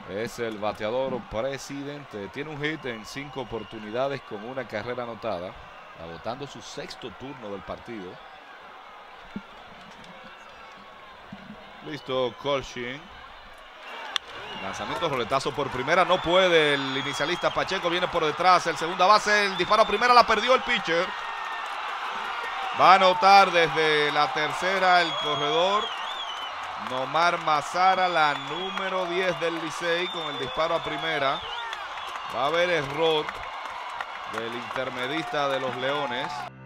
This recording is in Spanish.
Es el bateador presidente. Tiene un hit en 5 oportunidades con una carrera anotada. Agotando su 6º turno del partido. Listo, Colshin. Lanzamiento, roletazo por primera. No puede el inicialista Pacheco. Viene por detrás. El segunda base. El disparo a primera. La perdió el pitcher. Va a anotar desde la tercera el corredor Nomar Mazara, la número 10 del Licey, con el disparo a primera. Va a haber error del intermedista de los Leones.